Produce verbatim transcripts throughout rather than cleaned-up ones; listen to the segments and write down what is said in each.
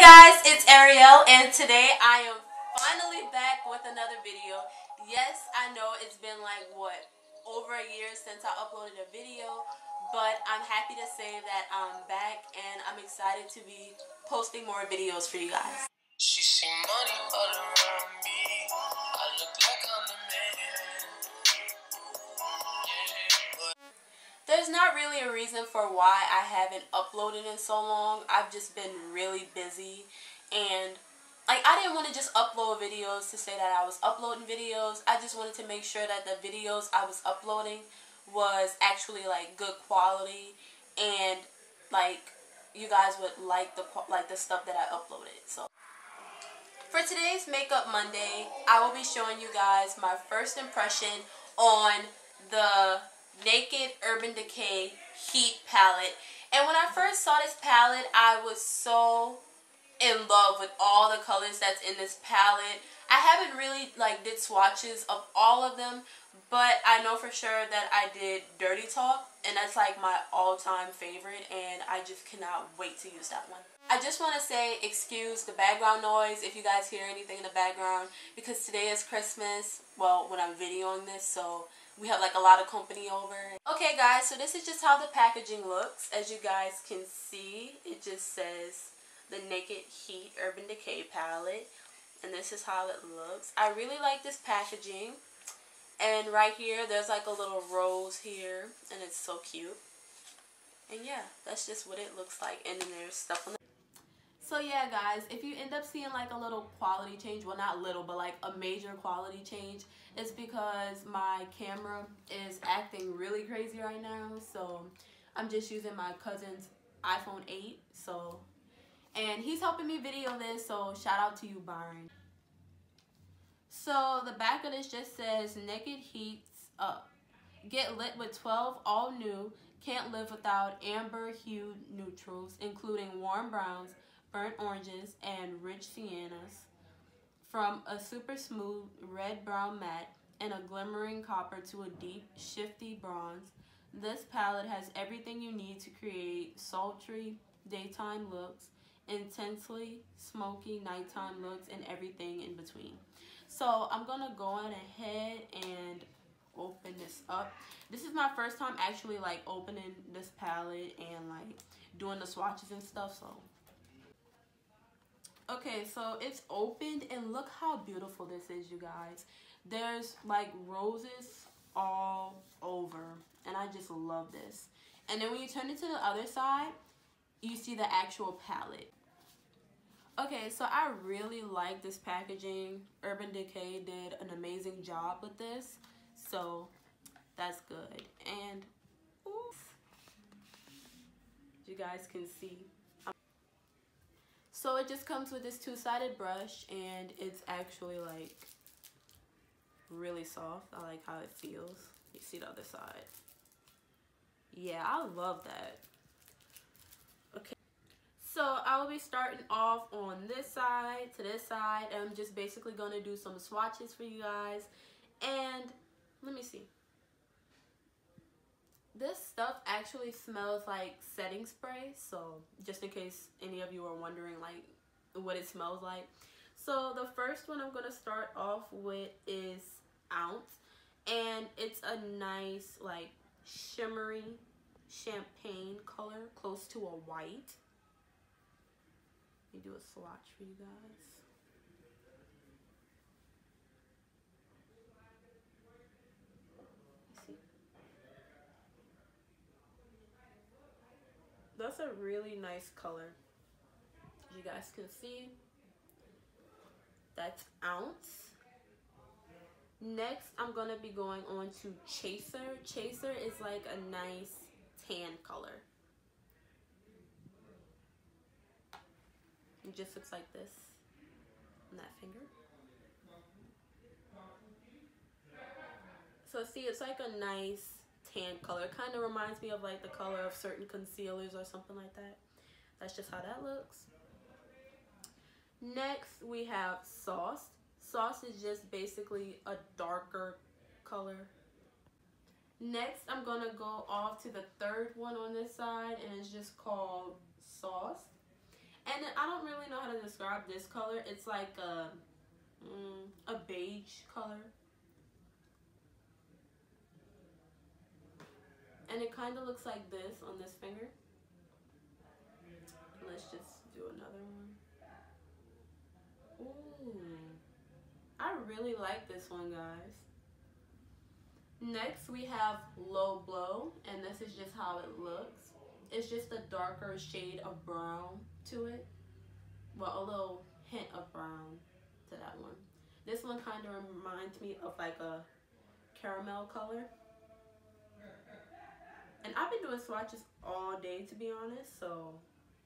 guys, it's Ariel, and today I am finally back with another video. Yes, I know it's been like, what, over a year since I uploaded a video, but I'm happy to say that I'm back, and I'm excited to be posting more videos for you guys. She see money all around me. I look like I'm the man. There's not really a reason for why I haven't uploaded in so long. I've just been really busy, and like I didn't want to just upload videos to say that I was uploading videos. I just wanted to make sure that the videos I was uploading was actually like good quality, and like you guys would like the like the stuff that I uploaded. So for today's Makeup Monday, I will be showing you guys my first impression on the Naked Urban Decay Heat palette. And when I first saw this palette, I was so in love with all the colors that's in this palette. I haven't really like did swatches of all of them, but I know for sure that I did Dirty Talk, and that's like my all-time favorite, and I just cannot wait to use that one. I just want to say excuse the background noise if you guys hear anything in the background, because today is Christmas, well, when I'm videoing this, so we have like a lot of company over. Okay guys, so this is just how the packaging looks. As you guys can see, it just says the Naked Heat Urban Decay palette, and this is how it looks. I really like this packaging, and right here there's like a little rose here, and it's so cute. And yeah, that's just what it looks like, and then there's stuff on the So yeah guys, if you end up seeing like a little quality change, well not little, but like a major quality change, it's because my camera is acting really crazy right now. So I'm just using my cousin's iPhone eight, so, and he's helping me video this, so shout out to you, Byron. So the back of this just says Naked Heats Up. Get lit with twelve all new, can't live without amber hued neutrals, including warm browns, burnt oranges, and rich siennas, from a super smooth red brown matte and a glimmering copper to a deep shifty bronze. This palette has everything you need to create sultry daytime looks, intensely smoky nighttime looks, and everything in between. So I'm gonna go on ahead and open this up. This is my first time actually like opening this palette and like doing the swatches and stuff, so okay, so it's opened, and look how beautiful this is, you guys. There's like roses all over, and I just love this. And then when you turn it to the other side, you see the actual palette. Okay, so I really like this packaging. Urban Decay did an amazing job with this, so that's good. And oof, you guys can see. So it just comes with this two-sided brush, and it's actually like really soft. I like how it feels. You see the other side. Yeah, I love that. Okay, so I will be starting off on this side to this side, and I'm just basically going to do some swatches for you guys. And let me see. This stuff actually smells like setting spray, so just in case any of you are wondering like what it smells like. So the first one I'm going to start off with is Ounce, and it's a nice like shimmery champagne color, close to a white. Let me do a swatch for you guys. That's a really nice color. As you guys can see, that's Ounce. Next, I'm going to be going on to Chaser. Chaser is like a nice tan color. It just looks like this on that finger. So see, it's like a nice tan color. It kind of reminds me of like the color of certain concealers or something like that. That's just how that looks. Next we have Sauce. Sauce is just basically a darker color. Next I'm gonna go off to the third one on this side, and it's just called Sauce. And I don't really know how to describe this color. It's like a, mm, a beige color. And it kind of looks like this on this finger. Let's just do another one. Ooh. I really like this one, guys. Next, we have Low Blow. And this is just how it looks. It's just a darker shade of brown to it. Well, a little hint of brown to that one. This one kind of reminds me of like a caramel color. And I've been doing swatches all day, to be honest, so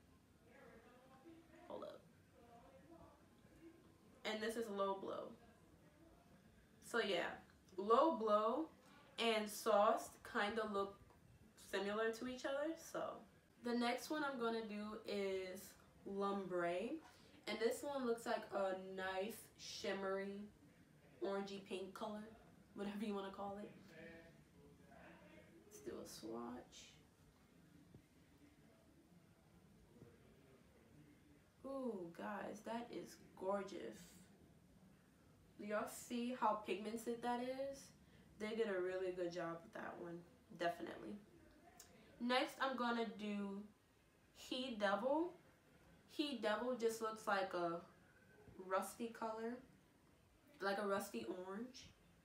hold up. And this is Low Blow. So yeah, Low Blow and Sauced kind of look similar to each other. So the next one I'm going to do is Lumbre. And this one looks like a nice shimmery orangey pink color, whatever you want to call it. Let's do a swatch. Ooh, guys, that is gorgeous. Do y'all see how pigmented that is? They did a really good job with that one, definitely. Next, I'm gonna do He Devil. He Devil just looks like a rusty color, like a rusty orange.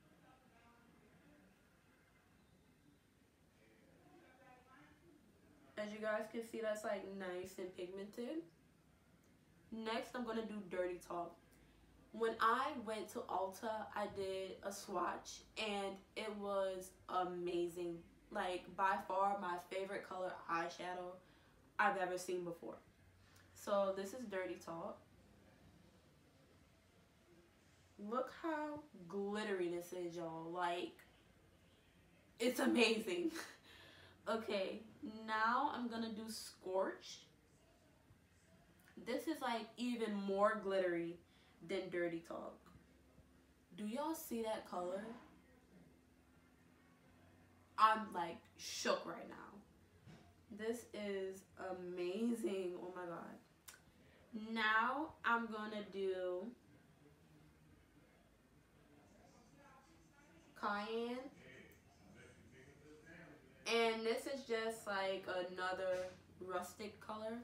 As you guys can see, that's like nice and pigmented. Next, I'm gonna do Dirty Talk. When I went to Ulta, I did a swatch and it was amazing. Like, by far my favorite color eyeshadow I've ever seen before. So this is Dirty Talk. Look how glittery this is, y'all. Like, it's amazing. Okay, now I'm gonna do Scorch. This is like even more glittery than Dirty Talk. Do y'all see that color? I'm like shook right now. This is amazing. Oh my god. Now I'm gonna do Cayenne. And this is just like another rustic color.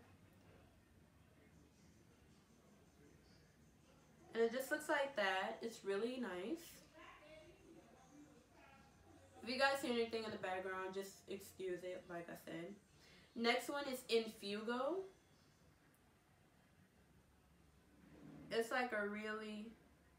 And it just looks like that. It's really nice. If you guys hear anything in the background, just excuse it, like I said. Next one is Infugo. It's like a really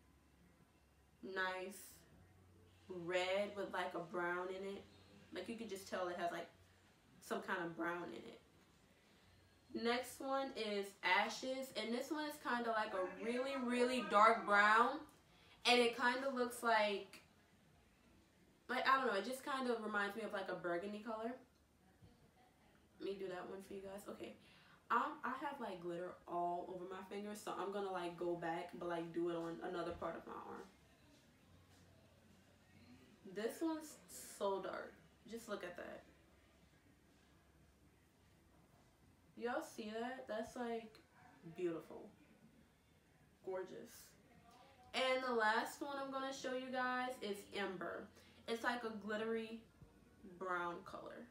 nice red with like a brown in it. Like, you can just tell it has like some kind of brown in it. Next one is Ashes, and this one is kind of like a really, really dark brown, and it kind of looks like, like, I don't know, it just kind of reminds me of like a burgundy color. Let me do that one for you guys. Okay, I, I have like glitter all over my fingers, so I'm gonna like go back, but like do it on another part of my arm. This one's so dark. Just look at that. Y'all see that? That's like beautiful. Gorgeous. And the last one I'm going to show you guys is Ember. It's like a glittery brown color.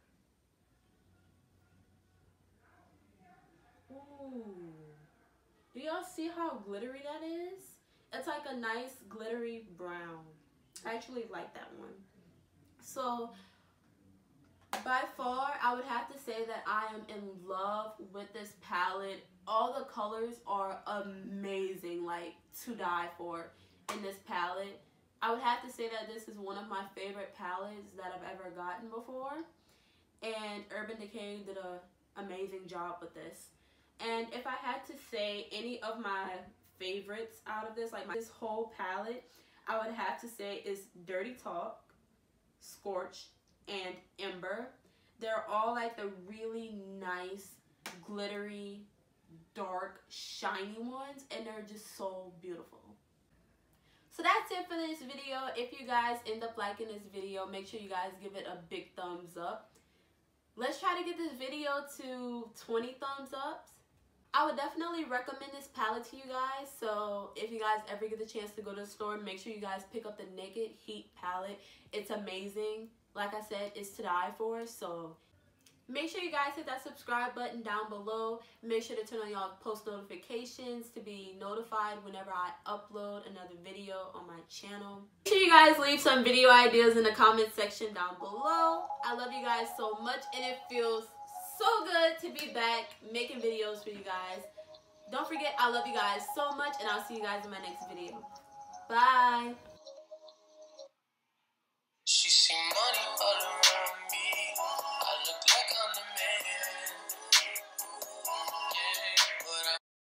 Ooh. Do y'all see how glittery that is? It's like a nice glittery brown. I actually like that one. So by far, I would have to say that I am in love with this palette. All the colors are amazing, like to die for in this palette. I would have to say that this is one of my favorite palettes that I've ever gotten before. And Urban Decay did an amazing job with this. And if I had to say any of my favorites out of this, like my, this whole palette, I would have to say is Dirty Talk, Scorch, and Ember. They're all like the really nice, glittery, dark, shiny ones, and they're just so beautiful. So that's it for this video. If you guys end up liking this video, make sure you guys give it a big thumbs up. Let's try to get this video to twenty thumbs ups. I would definitely recommend this palette to you guys. So if you guys ever get the chance to go to the store, make sure you guys pick up the Naked Heat palette. It's amazing. Like I said, it's to die for. So make sure you guys hit that subscribe button down below. Make sure to turn on y'all post notifications to be notified whenever I upload another video on my channel. Make sure you guys leave some video ideas in the comment section down below. I love you guys so much, and it feels so good to be back making videos for you guys. Don't forget, I love you guys so much, and I'll see you guys in my next video. Bye.